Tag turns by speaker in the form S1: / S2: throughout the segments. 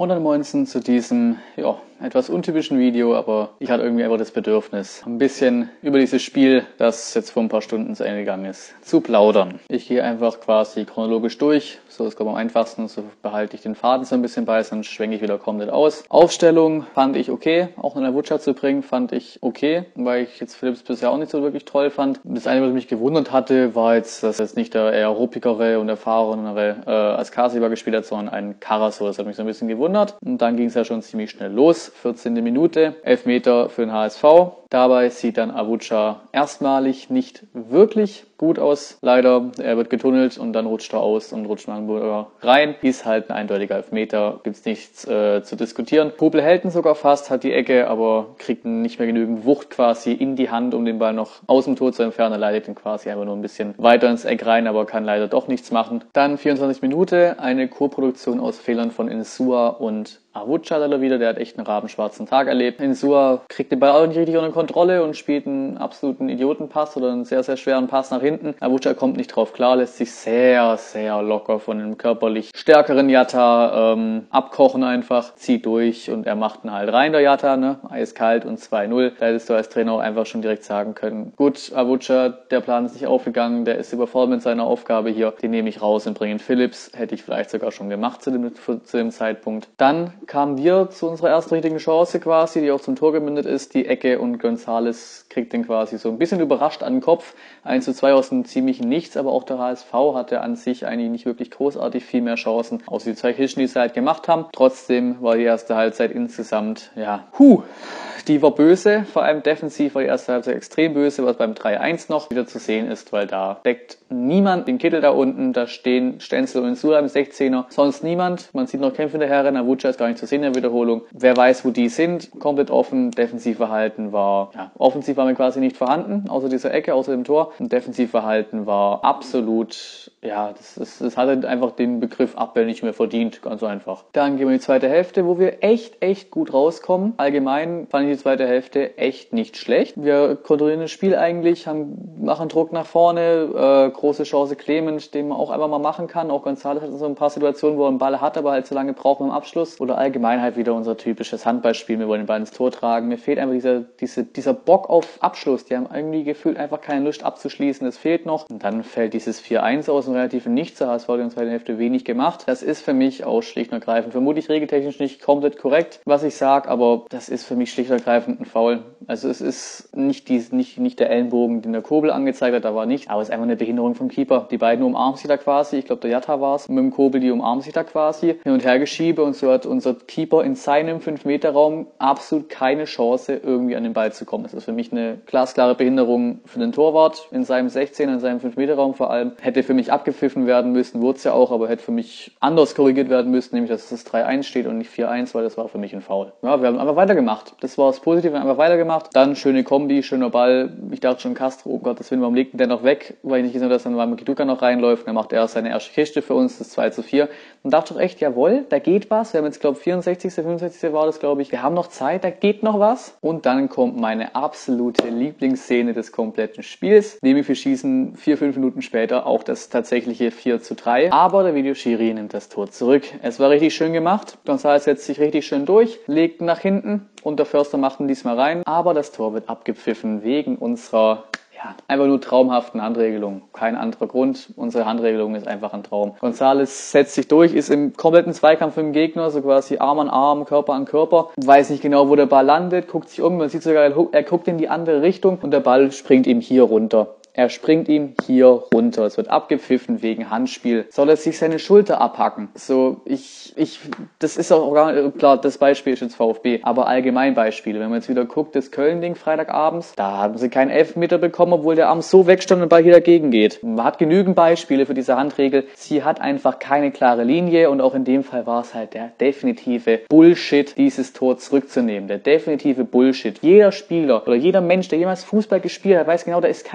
S1: Und dann moinsen zu diesem, etwas untypischen Video, aber ich hatte irgendwie einfach das Bedürfnis, ein bisschen über dieses Spiel, das jetzt vor ein paar Stunden zu Ende gegangen ist, zu plaudern. Ich gehe einfach quasi chronologisch durch, so ist glaube ich am einfachsten, so behalte ich den Faden so ein bisschen bei, sonst schwenke ich wieder komplett aus. Aufstellung fand ich okay, auch in der Avucha zu bringen, fand ich okay, weil ich jetzt Philips bisher auch nicht so wirklich toll fand. Das eine, was mich gewundert hatte, war jetzt, dass jetzt nicht der eher ruppigere und erfahrenere Askasiba gespielt hat, sondern ein Karasor. Das hat mich so ein bisschen gewundert. Und dann ging es ja schon ziemlich schnell los. 14. Minute, Elfmeter für den HSV. Dabei sieht dann Avucha erstmalig nicht wirklich gut aus. Leider, er wird getunnelt und dann rutscht er aus und rutscht Magdeburger rein. Ist halt ein eindeutiger Elfmeter, gibt's nichts zu diskutieren. Popel hält ihn sogar fast, hat die Ecke, aber kriegt nicht mehr genügend Wucht quasi in die Hand, um den Ball noch aus dem Tor zu entfernen. Er leitet ihn quasi einfach nur ein bisschen weiter ins Eck rein, aber kann leider doch nichts machen. Dann 24 Minute, eine Co-Produktion aus Fehlern von Insua und Avucha wieder, der hat echt einen rabenschwarzen Tag erlebt. Insua kriegt den Ball auch nicht richtig unter Kontrolle und spielt einen absoluten Idiotenpass oder einen sehr, sehr schweren Pass nach hinten. Avucha kommt nicht drauf klar, lässt sich sehr, sehr locker von einem körperlich stärkeren Yatta abkochen einfach, zieht durch und er macht ihn halt rein, der Yatta, ne? Eiskalt und 2-0. Da hättest du als Trainer auch einfach schon direkt sagen können, gut, Avucha, der Plan ist nicht aufgegangen, der ist überfordert mit seiner Aufgabe hier, den nehme ich raus und bringe ihn Philips. Hätte ich vielleicht sogar schon gemacht zu dem Zeitpunkt. Dann kamen wir zu unserer ersten richtigen Chance quasi, die auch zum Tor gemündet ist, die Ecke, und González kriegt den quasi so ein bisschen überrascht an den Kopf. 1:2 aus dem ziemlichen Nichts, aber auch der HSV hatte an sich eigentlich nicht wirklich großartig viel mehr Chancen, außer die 2 Kischen, die sie halt gemacht haben. Trotzdem war die erste Halbzeit insgesamt, die war böse, vor allem defensiv war die erste Halbzeit extrem böse, was beim 3-1 noch wieder zu sehen ist, weil da deckt niemand den Kittel da unten, da stehen Stenzel und Insua im 16er, sonst niemand, man sieht noch Kämpfe in der Herren, Avucha ist gar nicht zu sehen in der Wiederholung, wer weiß, wo die sind, komplett offen, Defensivverhalten war, offensiv war mir quasi nicht vorhanden, außer dieser Ecke, außer dem Tor, und Defensivverhalten war absolut, das hatte einfach den Begriff Abwehr nicht mehr verdient, ganz einfach. Dann gehen wir in die zweite Hälfte, wo wir echt gut rauskommen. Allgemein fand ich die zweite Hälfte echt nicht schlecht. Wir kontrollieren das Spiel eigentlich, machen Druck nach vorne, große Chance Clement, den man auch einfach mal machen kann. Auch González hat so ein paar Situationen, wo er einen Ball hat, aber halt so lange braucht beim Abschluss. Oder allgemein halt wieder unser typisches Handballspiel. Wir wollen den Ball ins Tor tragen. Mir fehlt einfach dieser Bock auf Abschluss. Die haben irgendwie gefühlt einfach keine Lust abzuschließen. Das fehlt noch. Und dann fällt dieses 4-1 aus dem relativen Nichts. Der HSV hat in der zweiten Hälfte wenig gemacht. Das ist für mich auch schlicht und ergreifend vermutlich regeltechnisch nicht komplett korrekt, was ich sage, aber das ist für mich schlicht und ergreifend ein Foul. Also es ist nicht der Ellenbogen, den der Kobel angezeigt hat, da war nicht, aber es ist einfach eine Behinderung vom Keeper. Die beiden umarmen sich da quasi, ich glaube der Yatta war es, mit dem Kobel, die umarmen sich da quasi, hin und her geschiebe, und so hat unser Keeper in seinem 5-Meter-Raum absolut keine Chance, irgendwie an den Ball zu kommen. Das ist für mich eine glasklare Behinderung für den Torwart in seinem 16, in seinem 5-Meter-Raum vor allem. Hätte für mich abgepfiffen werden müssen, wurde es ja auch, aber hätte für mich anders korrigiert werden müssen, nämlich dass es 3-1 steht und nicht 4-1, weil das war für mich ein Foul. Ja, wir haben einfach weitergemacht. Das war das Positive, wir haben einfach weitergemacht. Dann schöne Kombi, schöner Ball. Ich dachte schon, Castro, oh Gottes Willen, warum legt denn der noch weg? Weil ich nicht gesehen habe, dass dann Makiduka noch reinläuft. Dann macht er seine erste Kiste für uns, das 2:4. Und dachte doch echt, jawohl, da geht was. Wir haben jetzt, glaube ich, 64., 65. war das, glaube ich. Wir haben noch Zeit, da geht noch was. Und dann kommt meine absolute Lieblingsszene des kompletten Spiels. Nämlich wir schießen 4-5 Minuten später auch das tatsächliche 4:3. Aber der Videoschiri nimmt das Tor zurück. Es war richtig schön gemacht. González setzt sich richtig schön durch, legt nach hinten und der Förster macht ihn diesmal rein. Aber das Tor wird abgepfiffen wegen unserer einfach nur traumhaften Handregelung. Kein anderer Grund. Unsere Handregelung ist einfach ein Traum. González setzt sich durch, ist im kompletten Zweikampf mit dem Gegner, so quasi Arm an Arm, Körper an Körper. Weiß nicht genau, wo der Ball landet, guckt sich um, man sieht sogar, er guckt in die andere Richtung und der Ball springt ihm hier runter. Er springt ihm hier runter. Es wird abgepfiffen wegen Handspiel. Soll er sich seine Schulter abhacken? Das ist auch gar nicht, klar, das Beispiel ist jetzt VfB, aber allgemein Beispiele. Wenn man jetzt wieder guckt, das Köln-Ding Freitagabends, da haben sie keinen Elfmeter bekommen, obwohl der Arm so wegstand und der Ball hier dagegen geht. Man hat genügend Beispiele für diese Handregel. Sie hat einfach keine klare Linie und auch in dem Fall war es halt der definitive Bullshit, dieses Tor zurückzunehmen. Der definitive Bullshit. Jeder Spieler oder jeder Mensch, der jemals Fußball gespielt hat, weiß genau, da ist keine Intention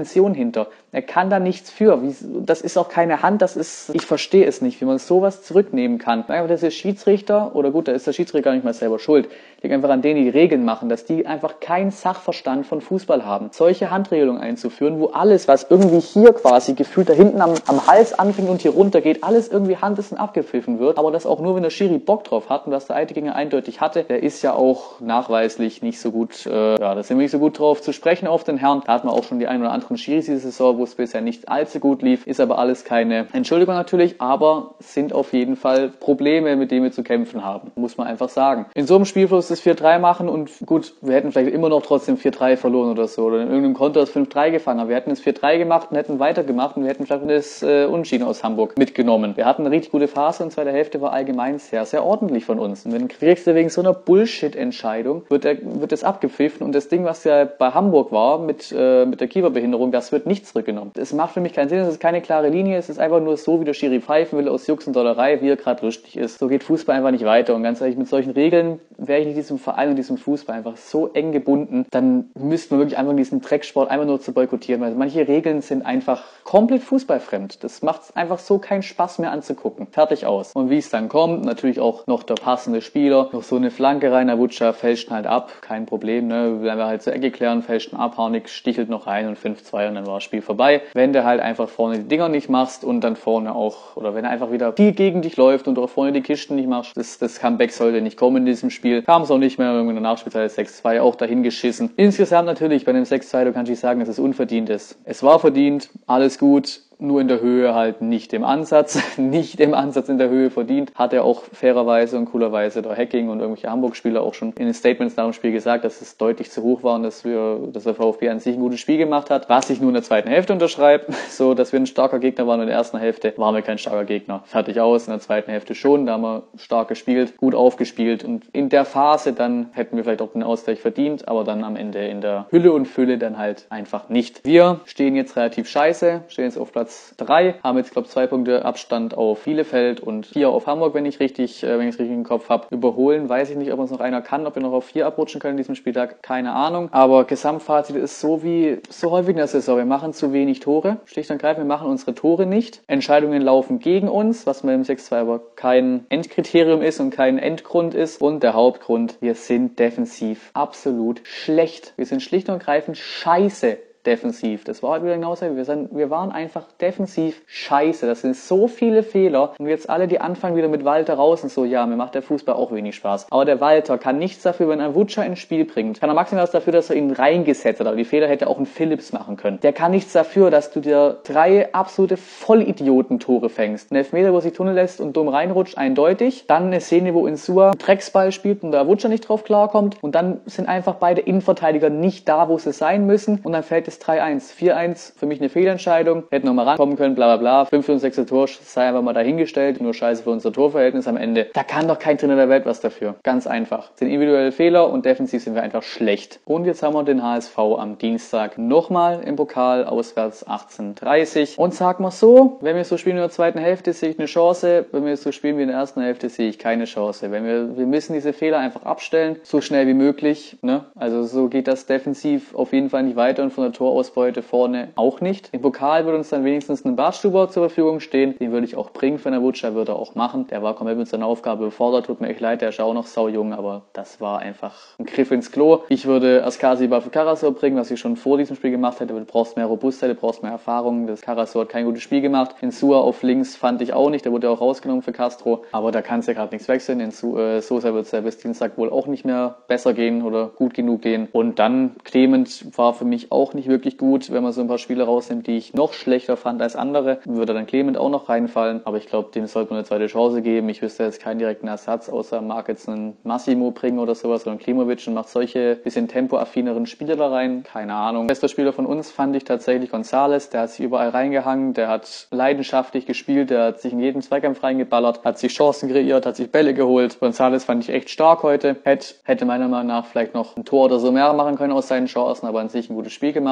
S1: Intention hinter. Er kann da nichts für. Das ist auch keine Hand, ich verstehe es nicht, wie man sowas zurücknehmen kann. Einfach dieser Schiedsrichter, oder gut, da ist der Schiedsrichter gar nicht mal selber schuld, liegt einfach an denen, die Regeln machen, dass die einfach keinen Sachverstand von Fußball haben. Solche Handregelungen einzuführen, wo alles, was irgendwie hier quasi gefühlt da hinten am Hals anfängt und hier runter geht, alles irgendwie Hand ist und abgepfiffen wird, aber das auch nur, wenn der Schiri Bock drauf hat und was der Eidgänger eindeutig hatte, der ist ja auch nachweislich nicht so gut, da sind wir nicht so gut drauf zu sprechen auf den Herrn. Da hatten wir auch schon die ein oder anderen Schiris diese Saison, wo es bisher nicht allzu gut lief, ist aber alles keine Entschuldigung natürlich, aber sind auf jeden Fall Probleme, mit denen wir zu kämpfen haben, muss man einfach sagen. In so einem Spielfluss das 4-3 machen und gut, wir hätten vielleicht immer noch trotzdem 4-3 verloren oder so, oder in irgendeinem Konto das 5-3 gefangen, aber wir hätten das 4-3 gemacht und hätten weitergemacht und wir hätten vielleicht das Unentschieden aus Hamburg mitgenommen. Wir hatten eine richtig gute Phase und die zweite Hälfte war allgemein sehr, sehr ordentlich von uns. Und wenn kriegst du wegen so einer Bullshit-Entscheidung, wird das abgepfiffen und das Ding, was ja bei Hamburg war, mit der Kieferbehinderung, das wird nicht zurückgenommen. Das macht für mich keinen Sinn, das ist keine klare Linie, es ist einfach nur so, wie der Schiri pfeifen will, aus Jux und Dollerei, wie er gerade lustig ist. So geht Fußball einfach nicht weiter und ganz ehrlich, mit solchen Regeln wäre ich nicht diesem Verein und diesem Fußball einfach so eng gebunden, dann müsste man wirklich einfach diesen Drecksport einfach nur zu boykottieren, weil manche Regeln sind einfach komplett fußballfremd. Das macht einfach so keinen Spaß mehr anzugucken. Fertig aus. Und wie es dann kommt, natürlich auch noch der passende Spieler, noch so eine Flanke rein, Avucha fälscht halt ab, kein Problem, ne, wenn wir halt zur Ecke klären, fälscht ab, Harnik stichelt noch rein und 5-2 und dann war das Spiel vorbei. Wenn du halt einfach vorne die Dinger nicht machst und dann vorne auch, oder wenn er einfach wieder viel gegen dich läuft und auch vorne die Kisten nicht machst, das Comeback sollte nicht kommen in diesem Spiel. Kam es auch nicht mehr, in der Nachspielzeit 6-2 auch dahin geschissen. Insgesamt natürlich bei dem 6-2, du kannst nicht sagen, dass es unverdient ist. Es war verdient, alles gut. Nur in der Höhe halt nicht im Ansatz in der Höhe verdient. Hat er auch fairerweise und coolerweise der Hacking und irgendwelche Hamburg-Spieler auch schon in den Statements nach dem Spiel gesagt, dass es deutlich zu hoch war und dass der VfB an sich ein gutes Spiel gemacht hat. Was ich nur in der zweiten Hälfte unterschreibe, so dass wir ein starker Gegner waren. In der ersten Hälfte waren wir kein starker Gegner. Fertig aus. In der zweiten Hälfte schon, da haben wir stark gespielt, gut aufgespielt und in der Phase dann hätten wir vielleicht auch den Ausgleich verdient, aber dann am Ende in der Hülle und Fülle dann halt einfach nicht. Wir stehen jetzt relativ scheiße, stehen jetzt auf Platz 3, haben jetzt, glaube ich, 2 Punkte Abstand auf Bielefeld und 4 auf Hamburg, wenn ich es richtig im Kopf habe. Überholen, weiß ich nicht, ob uns noch einer kann, ob wir noch auf 4 abrutschen können in diesem Spieltag, keine Ahnung. Aber Gesamtfazit ist so wie so häufig in der Saison, wir machen zu wenig Tore, schlicht und greifend, wir machen unsere Tore nicht. Entscheidungen laufen gegen uns, was mit dem 6-2 aber kein Endkriterium ist und kein Endgrund ist. Und der Hauptgrund, wir sind defensiv absolut schlecht. Wir sind schlicht und greifend scheiße defensiv. Das war halt wieder genauso. Wir waren einfach defensiv scheiße. Das sind so viele Fehler. Und jetzt alle, die anfangen wieder mit Walter raus und so, ja, mir macht der Fußball auch wenig Spaß. Aber der Walter kann nichts dafür, wenn ein Avucha ins Spiel bringt. Kann er maximal was dafür, dass er ihn reingesetzt hat. Aber die Fehler hätte auch ein Phillips machen können. Der kann nichts dafür, dass du dir 3 absolute Vollidioten-Tore fängst. Ein Elfmeter, wo sich tunneln lässt und dumm reinrutscht, eindeutig. Dann eine Szene, wo Insua Drecksball spielt und der Avucha nicht drauf klarkommt. Und dann sind einfach beide Innenverteidiger nicht da, wo sie sein müssen. Und dann fällt es 3-1. 4-1, für mich eine Fehlentscheidung. Hätten noch mal rankommen können, bla bla bla. 5. und 6. Tor sei einfach mal dahingestellt. Nur scheiße für unser Torverhältnis am Ende. Da kann doch kein Trainer der Welt was dafür. Ganz einfach. Das sind individuelle Fehler und defensiv sind wir einfach schlecht. Und jetzt haben wir den HSV am Dienstag nochmal im Pokal, auswärts 18:30. Und sag mal so, wenn wir so spielen in der zweiten Hälfte, sehe ich eine Chance. Wenn wir so spielen wie in der ersten Hälfte, sehe ich keine Chance. Wir müssen diese Fehler einfach abstellen, so schnell wie möglich. Ne? Also so geht das defensiv auf jeden Fall nicht weiter und von der Torausbeute vorne auch nicht. Im Pokal würde uns dann wenigstens ein Bartstuber zur Verfügung stehen. Den würde ich auch bringen für den Avucha, würde er auch machen. Der war komplett mit seiner Aufgabe überfordert. Tut mir echt leid, der ist auch noch saujung, aber das war einfach ein Griff ins Klo. Ich würde Askasiba für Karasor bringen, was ich schon vor diesem Spiel gemacht hätte. Du brauchst mehr Robustheit, du brauchst mehr Erfahrung. Das Karasor hat kein gutes Spiel gemacht. Insua auf links fand ich auch nicht. Der wurde auch rausgenommen für Castro. Aber da kann es ja gerade nichts wechseln. Sosa wird es ja bis Dienstag wohl auch nicht mehr besser gehen oder gut genug gehen. Und dann Clement war für mich auch nicht wirklich gut. Wenn man so ein paar Spiele rausnimmt, die ich noch schlechter fand als andere, würde dann Clement auch noch reinfallen. Aber ich glaube, dem sollte man eine zweite Chance geben. Ich wüsste jetzt keinen direkten Ersatz, außer mag jetzt einen Massimo bringen oder sowas oder einen Klimovic und macht solche bisschen tempoaffineren Spieler da rein. Keine Ahnung. Bester Spieler von uns fand ich tatsächlich Gonzales. Der hat sich überall reingehangen. Der hat leidenschaftlich gespielt. Der hat sich in jeden Zweikampf reingeballert, hat sich Chancen kreiert, hat sich Bälle geholt. Gonzales fand ich echt stark heute. Hätte meiner Meinung nach vielleicht noch ein Tor oder so mehr machen können aus seinen Chancen, aber an sich ein gutes Spiel gemacht.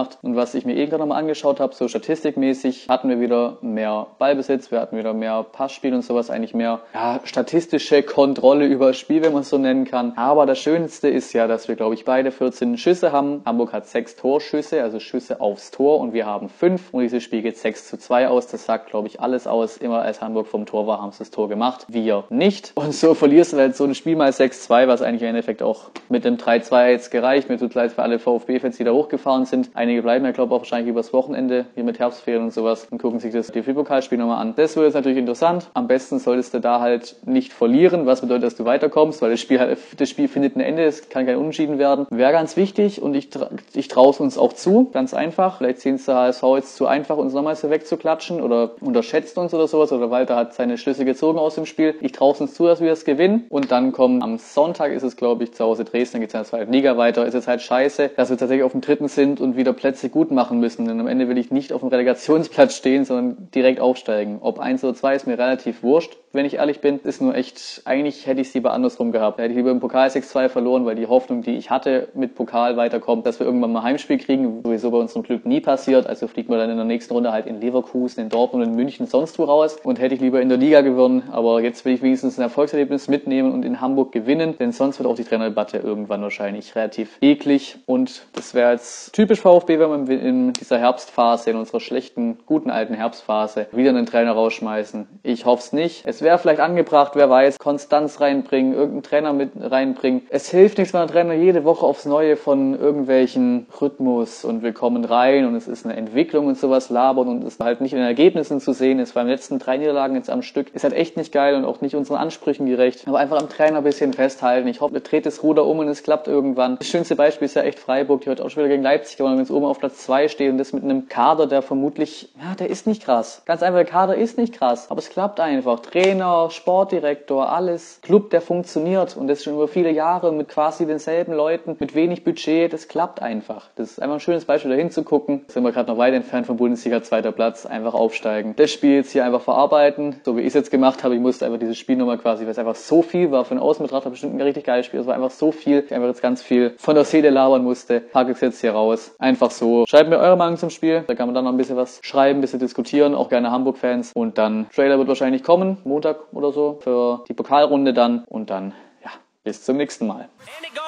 S1: gemacht. Und was ich mir gerade nochmal angeschaut habe, so statistikmäßig, hatten wir wieder mehr Ballbesitz, wir hatten wieder mehr Passspiel und sowas, eigentlich mehr statistische Kontrolle über das Spiel, wenn man es so nennen kann. Aber das Schönste ist ja, dass wir, glaube ich, beide 14 Schüsse haben. Hamburg hat 6 Torschüsse, also Schüsse aufs Tor, und wir haben 5. Und dieses Spiel geht 6:2 aus. Das sagt, glaube ich, alles aus. Immer als Hamburg vom Tor war, haben sie das Tor gemacht. Wir nicht. Und so verlierst du halt so ein Spiel mal 6:2, was eigentlich im Endeffekt auch mit dem 3:2 jetzt gereicht. Mir tut leid für alle VfB-Fans, die da hochgefahren sind. Einige bleiben ja, glaube ich, auch wahrscheinlich übers Wochenende, hier mit Herbstferien und sowas, und gucken sich das DFB-Pokalspiel nochmal an. Das wird jetzt natürlich interessant. Am besten solltest du da halt nicht verlieren, was bedeutet, dass du weiterkommst, weil das Spiel findet ein Ende, es kann kein Unentschieden werden. Wäre ganz wichtig, und ich traue es uns auch zu, ganz einfach. Vielleicht sehen es der HSV jetzt zu einfach, uns nochmal so wegzuklatschen oder unterschätzt uns oder sowas, oder Walter hat seine Schlüsse gezogen aus dem Spiel. Ich traue es uns zu, dass wir es gewinnen, und dann kommen am Sonntag, ist es, glaube ich, zu Hause Dresden, dann geht es in der zweiten Liga weiter. Ist es halt scheiße, dass wir tatsächlich auf dem 3. sind und wieder Plätze gut machen müssen, denn am Ende will ich nicht auf dem Relegationsplatz stehen, sondern direkt aufsteigen. Ob 1 oder 2 ist mir relativ wurscht, wenn ich ehrlich bin. Ist nur echt, eigentlich hätte ich es lieber andersrum gehabt. Da hätte ich lieber im Pokal 6:2 verloren, weil die Hoffnung, die ich hatte, mit Pokal weiterkommt, dass wir irgendwann mal Heimspiel kriegen, sowieso bei uns zum Glück nie passiert. Also fliegt man dann in der nächsten Runde halt in Leverkusen, in Dortmund, in München, sonst wo raus, und hätte ich lieber in der Liga gewonnen. Aber jetzt will ich wenigstens ein Erfolgserlebnis mitnehmen und in Hamburg gewinnen, denn sonst wird auch die Trainerdebatte irgendwann wahrscheinlich relativ eklig, und das wäre jetzt typisch VfB, wenn wir in dieser Herbstphase, in unserer schlechten, guten alten Herbstphase, wieder einen Trainer rausschmeißen. Ich hoffe es nicht. Es wäre vielleicht angebracht, wer weiß, Konstanz reinbringen, irgendeinen Trainer mit reinbringen. Es hilft nichts, wenn der Trainer jede Woche aufs Neue von irgendwelchen Rhythmus und wir kommen rein und es ist eine Entwicklung und sowas labern und es halt nicht in den Ergebnissen zu sehen ist. Beim letzten 3 Niederlagen jetzt am Stück ist halt echt nicht geil und auch nicht unseren Ansprüchen gerecht. Aber einfach am Trainer ein bisschen festhalten. Ich hoffe, er dreht das Ruder um und es klappt irgendwann. Das schönste Beispiel ist ja echt Freiburg, die heute auch schon wieder gegen Leipzig gewonnen, wenn es oben auf Platz 2 steht, und das mit einem Kader, der vermutlich, der ist nicht krass. Ganz einfach, der Kader ist nicht krass, aber es klappt einfach. Trainer, Sportdirektor, alles. Club, der funktioniert, und das schon über viele Jahre mit quasi denselben Leuten, mit wenig Budget, das klappt einfach. Das ist einfach ein schönes Beispiel, da hinzugucken. Sind wir gerade noch weit entfernt vom Bundesliga, 2. Platz, einfach aufsteigen. Das Spiel jetzt hier einfach verarbeiten, so wie ich es jetzt gemacht habe. Ich musste einfach dieses Spiel nochmal quasi, weil es einfach so viel war, von außen betrachtet bestimmt ein richtig geiles Spiel. Es war einfach so viel, ich einfach jetzt ganz viel von der Seele labern musste. Pack ich jetzt hier raus. Einfach so. Schreibt mir eure Meinung zum Spiel, da kann man dann noch ein bisschen was schreiben, ein bisschen diskutieren, auch gerne Hamburg-Fans. Und dann, Trailer wird wahrscheinlich kommen, Montag oder so, für die Pokalrunde dann, und dann, bis zum nächsten Mal.